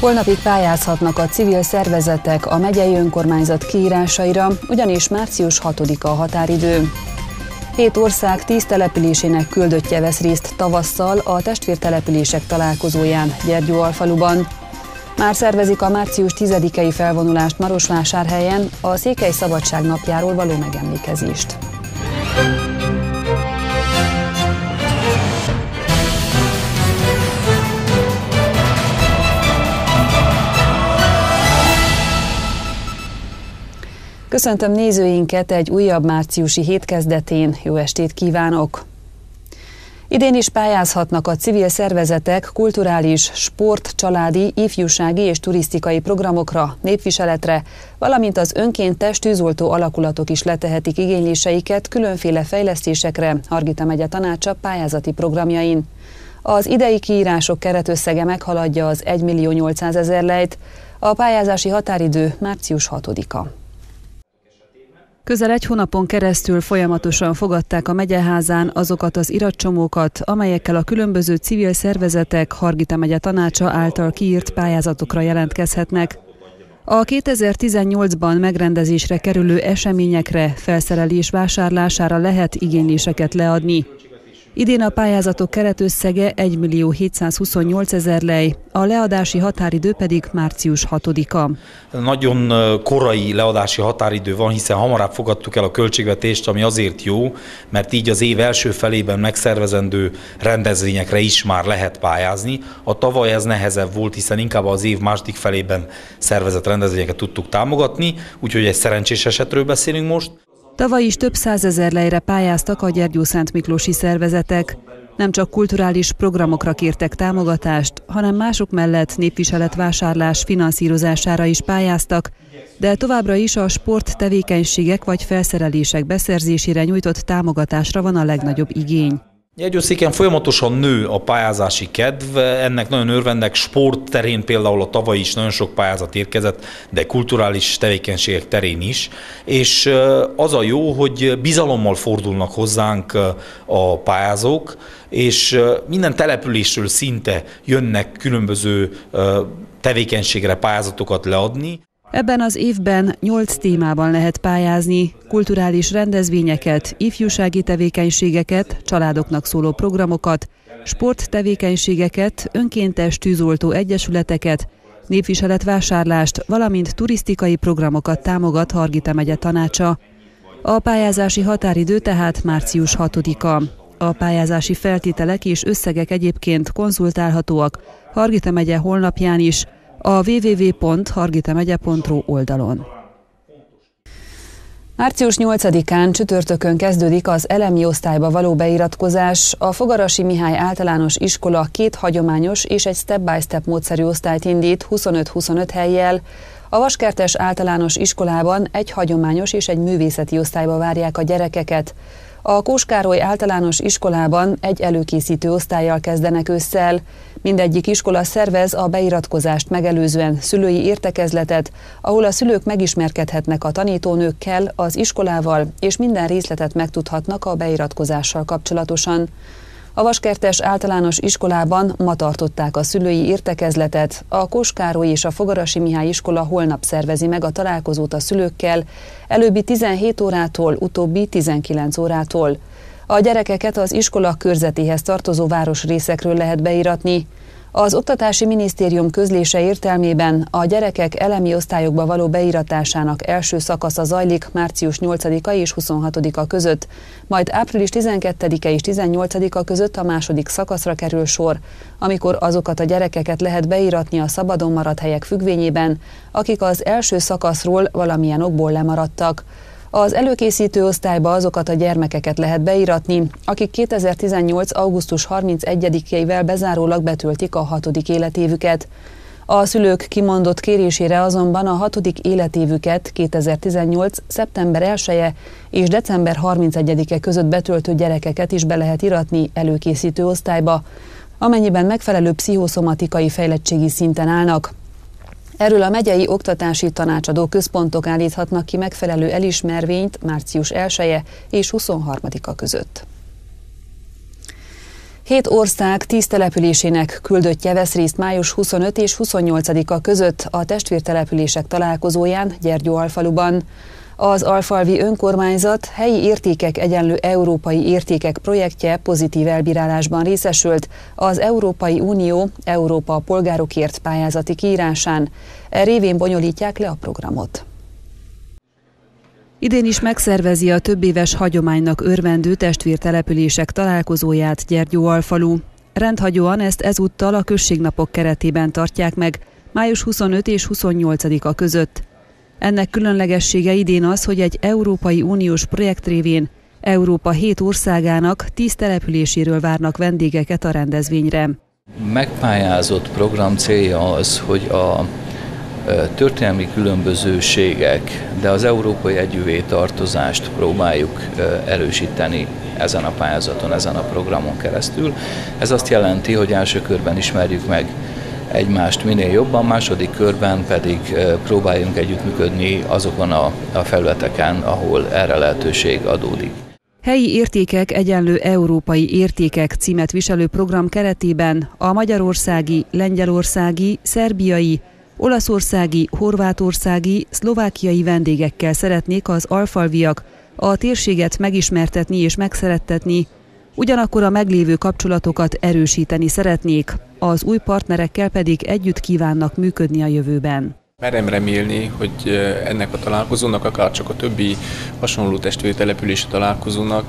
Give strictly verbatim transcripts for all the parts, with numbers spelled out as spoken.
Holnapig pályázhatnak a civil szervezetek a megyei önkormányzat kiírásaira, ugyanis március hatodika a határidő. Hét ország tíz településének küldöttje vesz részt tavasszal a testvértelepülések találkozóján Gyergyóalfaluban. Már szervezik a március tizedikei felvonulást Marosvásárhelyen, a Székely Szabadság napjáról való megemlékezést. Köszöntöm nézőinket egy újabb márciusi hét kezdetén, jó estét kívánok! Idén is pályázhatnak a civil szervezetek kulturális, sport, családi, ifjúsági és turisztikai programokra, népviseletre, valamint az önkéntes tűzoltó alakulatok is letehetik igényléseiket különféle fejlesztésekre Hargita megye tanácsa pályázati programjain. Az idei kiírások keretösszege meghaladja az egymillió nyolcszázezer lejt, a pályázási határidő március hatodika. Közel egy hónapon keresztül folyamatosan fogadták a megyeházán azokat az iratcsomókat, amelyekkel a különböző civil szervezetek Hargita megye tanácsa által kiírt pályázatokra jelentkezhetnek. A kétezer-tizennyolcban megrendezésre kerülő eseményekre, felszerelés vásárlására lehet igényléseket leadni. Idén a pályázatok keretösszege egymillió hétszázhuszonnyolcezer lej, a leadási határidő pedig március hatodika. Nagyon korai leadási határidő van, hiszen hamarabb fogadtuk el a költségvetést, ami azért jó, mert így az év első felében megszervezendő rendezvényekre is már lehet pályázni. A tavaly ez nehezebb volt, hiszen inkább az év második felében szervezett rendezvényeket tudtuk támogatni, úgyhogy egy szerencsés esetről beszélünk most. Tavaly is több százezer lejre pályáztak a gyergyószentmiklósi szervezetek. Nem csak kulturális programokra kértek támogatást, hanem mások mellett népviseletvásárlás finanszírozására is pályáztak, de továbbra is a sporttevékenységek vagy felszerelések beszerzésére nyújtott támogatásra van a legnagyobb igény. Gyergyószéken folyamatosan nő a pályázási kedv, ennek nagyon örvendek, sport terén például a tavaly is nagyon sok pályázat érkezett, de kulturális tevékenységek terén is, és az a jó, hogy bizalommal fordulnak hozzánk a pályázók, és minden településről szinte jönnek különböző tevékenységre pályázatokat leadni. Ebben az évben nyolc témában lehet pályázni, kulturális rendezvényeket, ifjúsági tevékenységeket, családoknak szóló programokat, sporttevékenységeket, önkéntes tűzoltó egyesületeket, népviseletvásárlást, valamint turisztikai programokat támogat Hargita megye tanácsa. A pályázási határidő tehát március hatodika. A pályázási feltételek és összegek egyébként konzultálhatóak Hargita megye honlapján is, a double-u double-u double-u pont hargitamegye pont ro oldalon. március nyolcadikán csütörtökön kezdődik az elemi osztályba való beiratkozás. A Fogarasi Mihály Általános Iskola két hagyományos és egy step-by-step módszerű osztályt indít huszonöt-huszonöt hellyel. A Vaskertes Általános Iskolában egy hagyományos és egy művészeti osztályba várják a gyerekeket. A Kós Károly Általános Iskolában egy előkészítő osztállyal kezdenek ősszel. Mindegyik iskola szervez a beiratkozást megelőzően szülői értekezletet, ahol a szülők megismerkedhetnek a tanítónőkkel, az iskolával, és minden részletet megtudhatnak a beiratkozással kapcsolatosan. A Vaskertes Általános Iskolában ma tartották a szülői értekezletet, a Kós Károly és a Fogarasi Mihály Iskola holnap szervezi meg a találkozót a szülőkkel, előbbi tizenhét órától, utóbbi tizenkilenc órától. A gyerekeket az iskola körzetéhez tartozó városrészekről lehet beiratni. Az Oktatási Minisztérium közlése értelmében a gyerekek elemi osztályokba való beiratásának első szakasza zajlik március nyolcadika és huszonhatodika között, majd április tizenkettedike és tizennyolcadika között a második szakaszra kerül sor, amikor azokat a gyerekeket lehet beiratni a szabadon maradt helyek függvényében, akik az első szakaszról valamilyen okból lemaradtak. Az előkészítő osztályba azokat a gyermekeket lehet beiratni, akik kétezer-tizennyolc. augusztus harmincegyedikével bezárólag betöltik a hatodik életévüket. A szülők kimondott kérésére azonban a hatodik életévüket kétezer-tizennyolc. szeptember elseje és december harmincegyedike között betöltő gyerekeket is be lehet iratni előkészítő osztályba, amennyiben megfelelő pszichoszomatikai fejlettségi szinten állnak. Erről a megyei oktatási tanácsadó központok állíthatnak ki megfelelő elismervényt március elseje és huszonharmadika között. Hét ország tíz településének küldöttje vesz részt május huszonötödike és huszonnyolcadika között a testvértelepülések találkozóján Gyergyóalfaluban. Az alfalvi önkormányzat helyi értékek egyenlő európai értékek projektje pozitív elbírálásban részesült az Európai Unió Európa polgárokért pályázati kiírásán. E révén bonyolítják le a programot. Idén is megszervezi a többéves hagyománynak örvendő testvértelepülések találkozóját Gyergyóalfalu. Rendhagyóan ezt ezúttal a községnapok keretében tartják meg, május huszonötödike és huszonnyolcadika között. Ennek különlegessége idén az, hogy egy Európai Uniós projekt révén Európa hét országának tíz településéről várnak vendégeket a rendezvényre. Megpályázott program célja az, hogy a történelmi különbözőségek, de az európai együvé tartozást próbáljuk erősíteni ezen a pályázaton, ezen a programon keresztül. Ez azt jelenti, hogy első körben ismerjük meg egymást minél jobban, második körben pedig próbáljunk együttműködni azokon a, a felületeken, ahol erre lehetőség adódik. Helyi értékek egyenlő európai értékek címet viselő program keretében a magyarországi, lengyelországi, szerbiai, olaszországi, horvátországi, szlovákiai vendégekkel szeretnék az alfalviak a térséget megismertetni és megszerettetni, ugyanakkor a meglévő kapcsolatokat erősíteni szeretnék, az új partnerekkel pedig együtt kívánnak működni a jövőben. Merem remélni, hogy ennek a találkozónak, akár csak a többi hasonló testvértelepülési találkozónak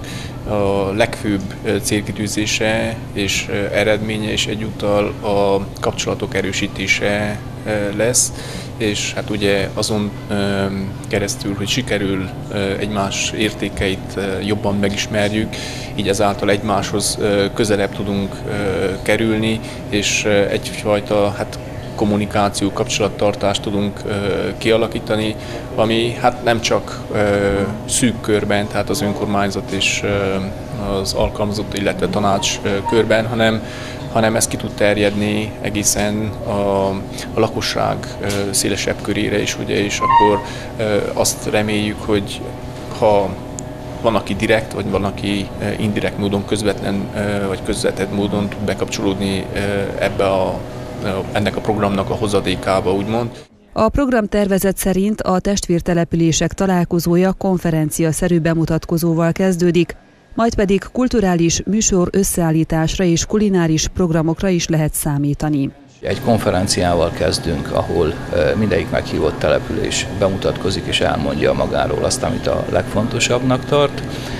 a legfőbb célkitűzése és eredménye és egyúttal a kapcsolatok erősítése lesz, és hát ugye azon keresztül, hogy sikerül egymás értékeit jobban megismerjük, így ezáltal egymáshoz közelebb tudunk kerülni, és egyfajta hát kommunikáció, kapcsolattartást tudunk uh, kialakítani, ami hát nem csak uh, szűk körben, tehát az önkormányzat és uh, az alkalmazott, illetve tanács uh, körben, hanem, hanem ez ki tud terjedni egészen a, a lakosság uh, szélesebb körére is, ugye, és akkor uh, azt reméljük, hogy ha van, aki direkt, vagy van, aki uh, indirekt módon, közvetlen uh, vagy közvetett módon tud bekapcsolódni uh, ebbe a ennek a programnak a hozadékába, úgymond. A programtervezet szerint a testvértelepülések találkozója konferencia-szerű bemutatkozóval kezdődik, majd pedig kulturális műsor összeállításra és kulináris programokra is lehet számítani. Egy konferenciával kezdünk, ahol mindegyik meghívott település bemutatkozik és elmondja magáról azt, amit a legfontosabbnak tart,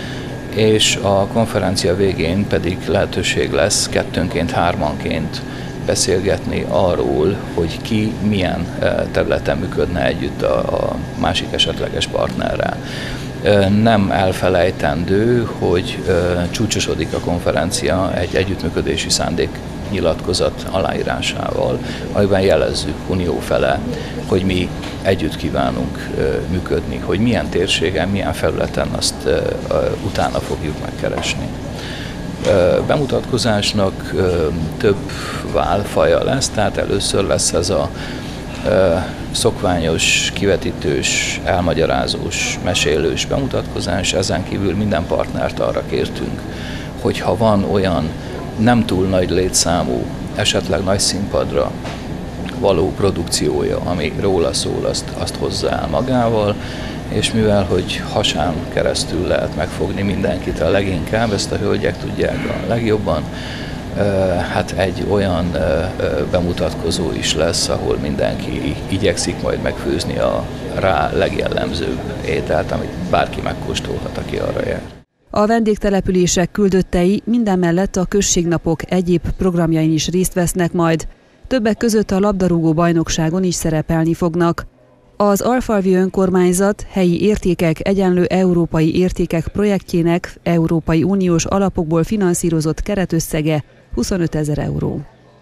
és a konferencia végén pedig lehetőség lesz kettőnként, hármanként beszélgetni arról, hogy ki milyen területen működne együtt a, a másik esetleges partnerrel. Nem elfelejtendő, hogy csúcsosodik a konferencia egy együttműködési szándéknyilatkozat aláírásával, amiben jelezzük Unió fele, hogy mi együtt kívánunk működni, hogy milyen térségen, milyen felületen azt utána fogjuk megkeresni. Bemutatkozásnak több válfaja lesz, tehát először lesz ez a szokványos, kivetítős, elmagyarázós, mesélős bemutatkozás, ezen kívül minden partnert arra kértünk, hogy ha van olyan nem túl nagy létszámú, esetleg nagy színpadra való produkciója, ami róla szól, azt, azt hozza el magával, és mivel, hogy hasán keresztül lehet megfogni mindenkit a leginkább, ezt a hölgyek tudják a legjobban, hát egy olyan bemutatkozó is lesz, ahol mindenki igyekszik majd megfőzni a rá legjellemzőbb ételt, amit bárki megkóstolhat, aki arra jár. A vendégtelepülések küldöttei mindemellett a községnapok egyéb programjain is részt vesznek majd, többek között a labdarúgó bajnokságon is szerepelni fognak. Az alfalvi önkormányzat helyi értékek egyenlő európai értékek projektjének Európai Uniós alapokból finanszírozott keretösszege huszonötezer euró.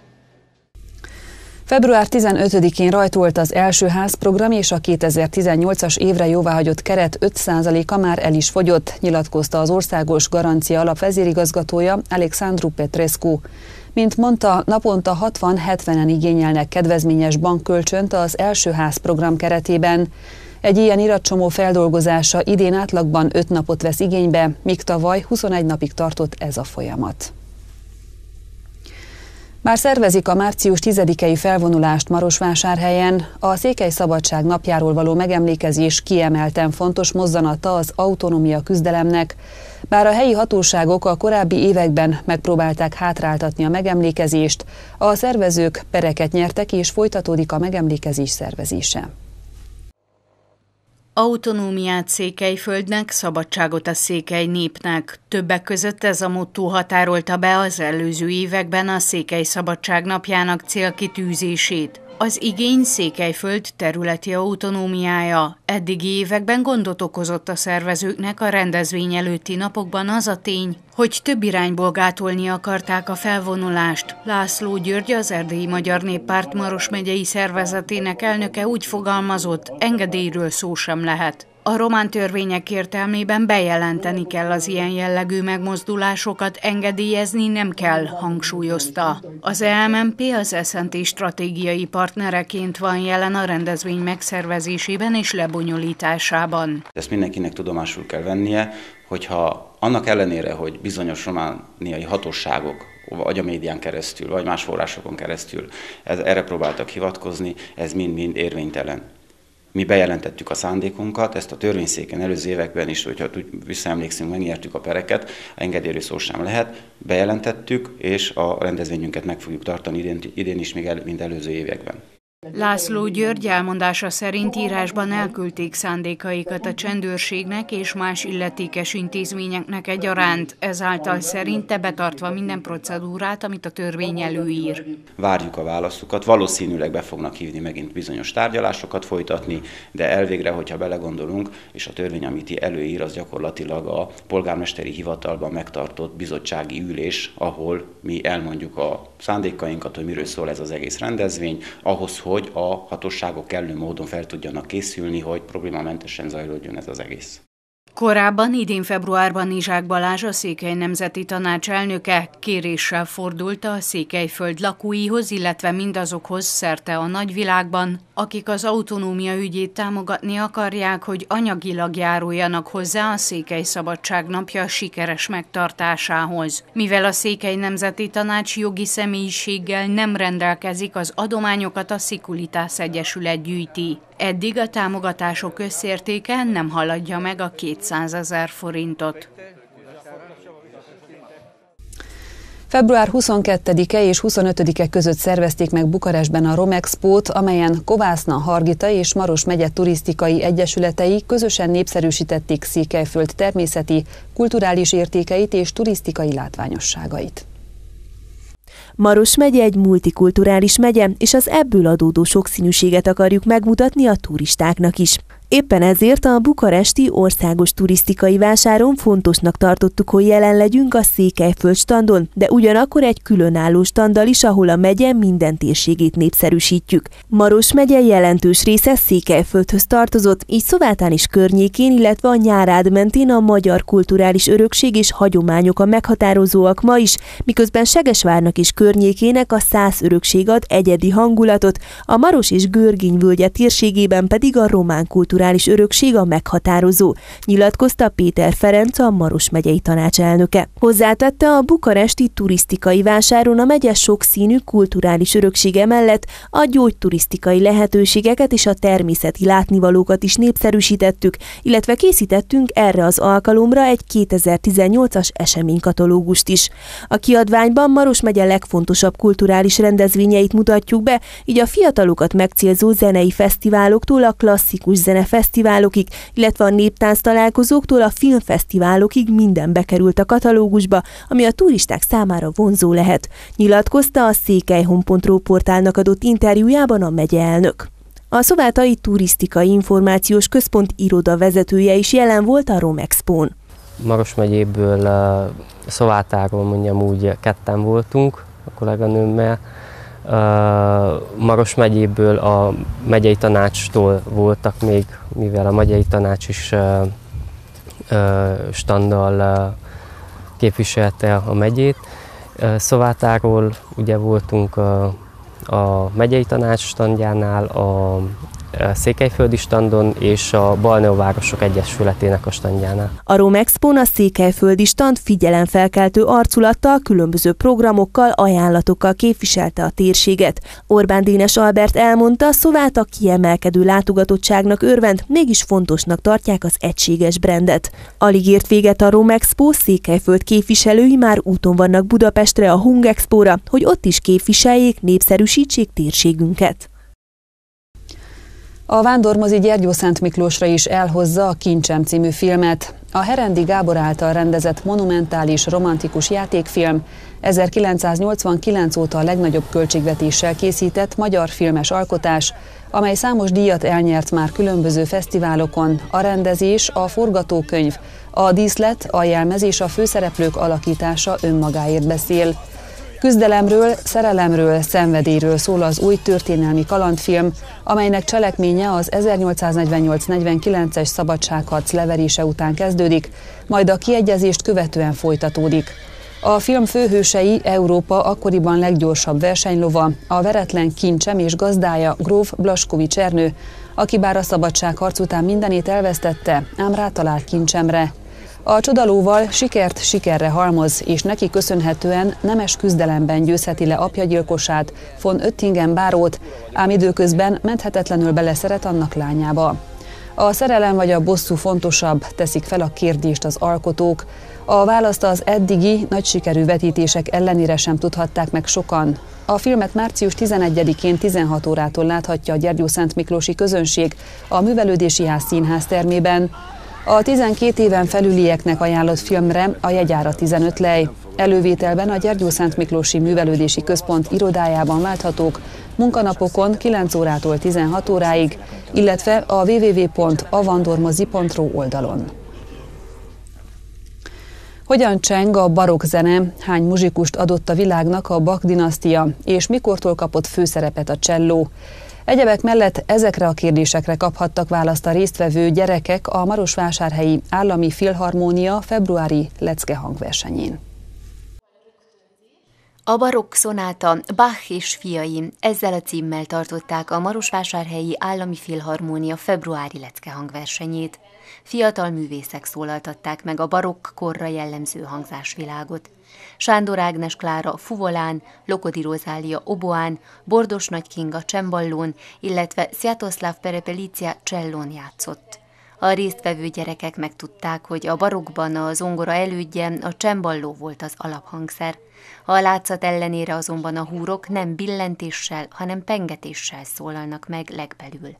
február tizenötödikén rajtolt az első házprogram, és a kétezer-tizennyolcas évre jóváhagyott keret öt százaléka már el is fogyott, nyilatkozta az Országos Garancia Alap vezérigazgatója, Alexandru Petrescu. Mint mondta, naponta hatvan-hetvenen igényelnek kedvezményes bankkölcsönt az első házprogram keretében. Egy ilyen iratcsomó feldolgozása idén átlagban öt napot vesz igénybe, míg tavaly huszonegy napig tartott ez a folyamat. Már szervezik a március tizedikei felvonulást Marosvásárhelyen, a Székelyszabadság napjáról való megemlékezés kiemelten fontos mozzanata az autonómia küzdelemnek, bár a helyi hatóságok a korábbi években megpróbálták hátráltatni a megemlékezést, a szervezők pereket nyertek és folytatódik a megemlékezés szervezése. Autonómiát Székelyföldnek, szabadságot a székely népnek. Többek között ez a motto határolta be az előző években a Székelyszabadság napjának célkitűzését. Az igény Székelyföld területi autonómiája. Eddigi években gondot okozott a szervezőknek a rendezvény előtti napokban az a tény, hogy több irányból gátolni akarták a felvonulást. László György, az Erdélyi Magyar Néppárt Maros megyei szervezetének elnöke úgy fogalmazott, engedélyről szó sem lehet. A román törvények értelmében bejelenteni kell az ilyen jellegű megmozdulásokat, engedélyezni nem kell, hangsúlyozta. Az E M M P az es en té stratégiai partnereként van jelen a rendezvény megszervezésében és lebonyolításában. Ezt mindenkinek tudomásul kell vennie, hogyha annak ellenére, hogy bizonyos romániai hatóságok, vagy a médián keresztül, vagy más forrásokon keresztül ez, erre próbáltak hivatkozni, ez mind-mind érvénytelen. Mi bejelentettük a szándékunkat, ezt a törvényszéken előző években is, hogyha visszaemlékszünk, megnyertük a pereket, engedélyről szó sem lehet, bejelentettük, és a rendezvényünket meg fogjuk tartani idén, idén is, még el, mint előző években. László György elmondása szerint írásban elküldték szándékaikat a csendőrségnek és más illetékes intézményeknek egyaránt, ezáltal szerinte betartva minden procedúrát, amit a törvény előír. Várjuk a válaszukat, valószínűleg be fognak hívni megint bizonyos tárgyalásokat folytatni, de elvégre, hogyha belegondolunk, és a törvény, amit előír, az gyakorlatilag a polgármesteri hivatalban megtartott bizottsági ülés, ahol mi elmondjuk a szándékainkat, hogy miről szól ez az egész rendezvény, ahhoz, hogy a hatóságok kellő módon fel tudjanak készülni, hogy problémamentesen zajlódjon ez az egész. Korábban, idén februárban Izsák Balázs, a Székely Nemzeti Tanács elnöke kéréssel fordult a Székelyföld lakóihoz, illetve mindazokhoz szerte a nagyvilágban, akik az autonómia ügyét támogatni akarják, hogy anyagilag járuljanak hozzá a Székelyszabadság napja sikeres megtartásához. Mivel a Székely Nemzeti Tanács jogi személyiséggel nem rendelkezik, az adományokat a Szikulitász Egyesület gyűjti. Eddig a támogatások összértéke nem haladja meg a kétszázezer forintot. február huszonkettedike és huszonötödike között szervezték meg Bukarestben a Romexpót, amelyen Kovászna, Hargita és Maros megye turisztikai egyesületei közösen népszerűsítették Székelyföld természeti, kulturális értékeit és turisztikai látványosságait. Maros megye egy multikulturális megye, és az ebből adódó sokszínűséget akarjuk megmutatni a turistáknak is. Éppen ezért a bukaresti országos turisztikai vásáron fontosnak tartottuk, hogy jelen legyünk a Székelyföld standon, de ugyanakkor egy különálló standdal is, ahol a megye minden térségét népszerűsítjük. Maros megye jelentős része Székelyföldhöz tartozott, így Szovátán és környékén, illetve a Nyárád mentén a magyar kulturális örökség és hagyományok a meghatározóak ma is, miközben Segesvárnak és környékének a szász örökség ad egyedi hangulatot, a Maros és Görgény völgye térségében pedig a román kulturális örökség a meghatározó, nyilatkozta Péter Ferenc, a Maros megyei tanács elnöke. Hozzátette, a bukaresti turisztikai vásáron a megye sokszínű kulturális öröksége mellett a gyógyturisztikai lehetőségeket és a természeti látnivalókat is népszerűsítettük, illetve készítettünk erre az alkalomra egy kétezer-tizennyolcas eseménykatalógust is. A kiadványban Maros megye legfontosabb kulturális rendezvényeit mutatjuk be, így a fiatalokat megcélzó zenei fesztiváloktól a klasszikus zenefesztiválokig, illetve a néptánc találkozóktól a filmfesztiválokig minden bekerült a katalógusba, ami a turisták számára vonzó lehet, nyilatkozta a székelyhon pont ro portálnak adott interjújában a megye elnök. A Szovátai Turisztikai Információs Központ iroda vezetője is jelen volt a Romexpón. Maros megyéből, Szovátáról mondjam úgy, ketten voltunk a kolléganőmmel. Maros megyéből a megyei tanácstól voltak még, mivel a megyei tanács is standal képviselte a megyét. Szovátáról ugye voltunk a, a megyei tanács standjánál, a Székelyföldi standon és a Balneovárosok Egyesületének a standjánál. A Romexpón a székelyföldi stand figyelemfelkeltő arculattal, különböző programokkal, ajánlatokkal képviselte a térséget. Orbán Dénes Albert elmondta, Szováta kiemelkedő látogatottságnak örvend, mégis fontosnak tartják az egységes brandet. Alig ért véget a Romexpo, Székelyföld képviselői már úton vannak Budapestre a Hungexpóra, hogy ott is képviseljék, népszerűsítsék térségünket. A vándormozi Gyergyószent Miklósra is elhozza a Kincsem című filmet. A Herendi Gábor által rendezett monumentális, romantikus játékfilm ezerkilencszáznyolcvankilenc óta a legnagyobb költségvetéssel készített magyar filmes alkotás, amely számos díjat elnyert már különböző fesztiválokon. A rendezés, a forgatókönyv, a díszlet, a jelmez és a főszereplők alakítása önmagáért beszél. Küzdelemről, szerelemről, szenvedélyről szól az új történelmi kalandfilm, amelynek cselekménye az ezernyolcszáznegyvennyolc negyvenkilences szabadságharc leverése után kezdődik, majd a kiegyezést követően folytatódik. A film főhősei Európa akkoriban leggyorsabb versenylova, a veretlen Kincsem és gazdája gróf Blaskovics Ernő, aki bár a szabadságharc után mindenét elvesztette, ám rátalált Kincsemre. A csodalóval sikert sikerre halmoz, és neki köszönhetően nemes küzdelemben győzheti le apja gyilkosát, von Oettingen bárót, ám időközben menthetetlenül beleszeret annak lányába. A szerelem vagy a bosszú fontosabb, teszik fel a kérdést az alkotók. A választ az eddigi, nagy sikerű vetítések ellenére sem tudhatták meg sokan. A filmet március tizenegyedikén tizenhat órától láthatja a Gyergyószent Miklósi közönség a Művelődési Ház színház termében. A tizenkét éven felülieknek ajánlott filmre a jegyára tizenöt lej. Elővételben a Gyergyószent Miklósi Művelődési Központ irodájában válthatók, munkanapokon kilenc órától tizenhat óráig, illetve a double-u double-u double-u pont a vandormozi pont ro oldalon. Hogyan cseng a barokk zene, hány muzsikust adott a világnak a Bach dinasztia, és mikortól kapott főszerepet a cselló? Egyebek mellett ezekre a kérdésekre kaphattak választ a résztvevő gyerekek a Marosvásárhelyi Állami Filharmónia februári lecke hangversenyén. A barokk szonáta Bach és fiai, ezzel a címmel tartották a Marosvásárhelyi Állami Filharmónia februári lecke hangversenyét. Fiatal művészek szólaltatták meg a barokk korra jellemző hangzásvilágot. Sándor Ágnes Klára fuvolán, Lokodi Rozália oboán, Bordos Nagy Kinga cemballón, illetve Sziatoszláv Perepelícia csellón játszott. A résztvevő gyerekek megtudták, hogy a barokkban a zongora elődje, a cemballó volt az alaphangszer. A látszat ellenére azonban a húrok nem billentéssel, hanem pengetéssel szólalnak meg legbelül.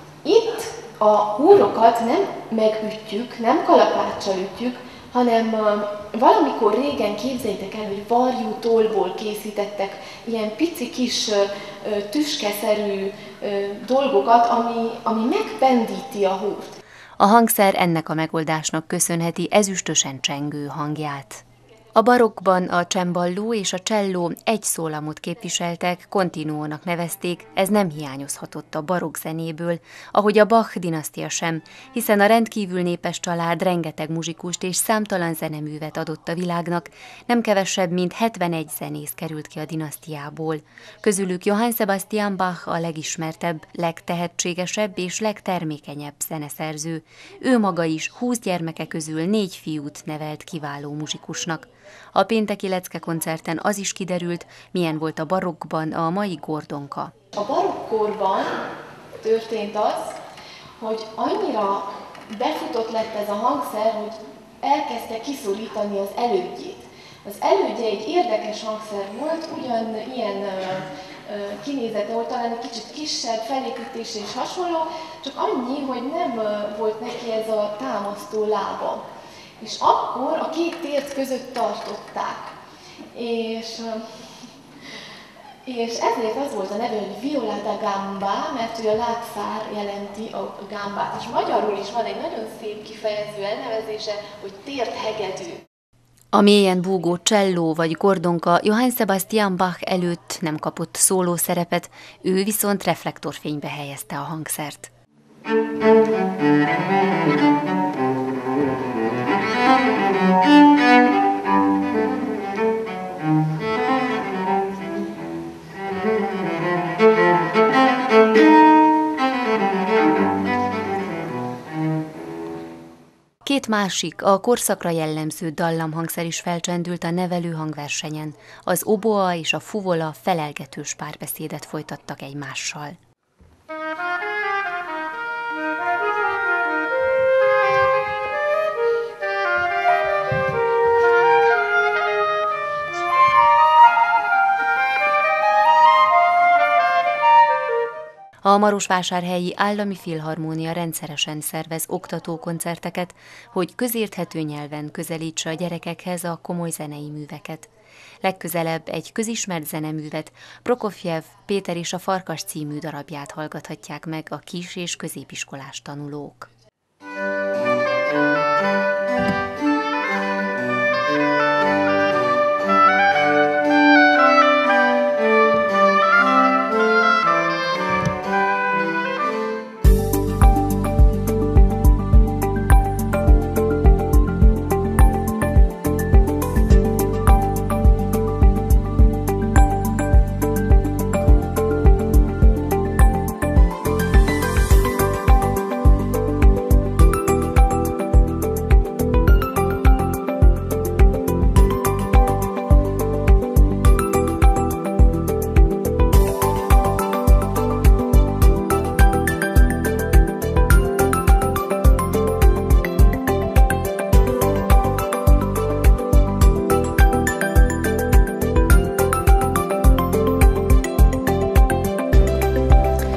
Itt a húrokat nem megütjük, nem kalapáccsal ütjük, hanem uh, valamikor régen képzeljétek el, hogy varjú tollból készítettek ilyen pici kis uh, tüskeszerű uh, dolgokat, ami, ami megpendíti a húrt. A hangszer ennek a megoldásnak köszönheti ezüstösen csengő hangját. A barokkban a cemballó és a cselló egy szólamot képviseltek, continuónak nevezték, ez nem hiányozhatott a barokk zenéből, ahogy a Bach dinasztia sem, hiszen a rendkívül népes család rengeteg muzsikust és számtalan zeneművet adott a világnak, nem kevesebb, mint hetvenegy zenész került ki a dinasztiából. Közülük Johann Sebastian Bach a legismertebb, legtehetségesebb és legtermékenyebb zeneszerző. Ő maga is húsz gyermeke közül négy fiút nevelt kiváló muzsikusnak. A pénteki lecke koncerten az is kiderült, milyen volt a barokkban a mai Gordonka. A barokkorban történt az, hogy annyira befutott lett ez a hangszer, hogy elkezdte kiszorítani az elődjét. Az elődje egy érdekes hangszer volt, ugyan ilyen uh, uh, kinézete volt, talán egy kicsit kisebb, felépítése és hasonló, csak annyi, hogy nem uh, volt neki ez a támasztó lába. És akkor a két tért között tartották. És, és ezért az volt a neve, hogy viola da gamba, mert ő a lábszár jelenti a gambát. És magyarul is van egy nagyon szép kifejező elnevezése, hogy térthegedű. A mélyen búgó cselló vagy gordonka Johann Sebastian Bach előtt nem kapott szóló szerepet, ő viszont reflektorfénybe helyezte a hangszert. Két másik, a korszakra jellemző dallamhangszer is felcsendült a nevelő hangversenyen. Az oboa és a fuvola felelgetős párbeszédet folytattak egymással. A Marosvásárhelyi Állami Filharmónia rendszeresen szervez oktatókoncerteket, hogy közérthető nyelven közelítse a gyerekekhez a komoly zenei műveket. Legközelebb egy közismert zeneművet, Prokofjev Péter és a Farkas című darabját hallgathatják meg a kis- és középiskolás tanulók.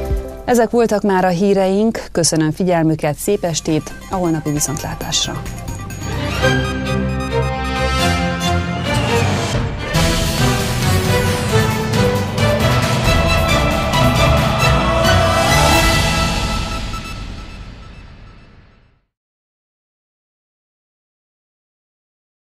Ezek voltak már a híreink, köszönöm figyelmüket, szép estét, a holnapi viszontlátásra!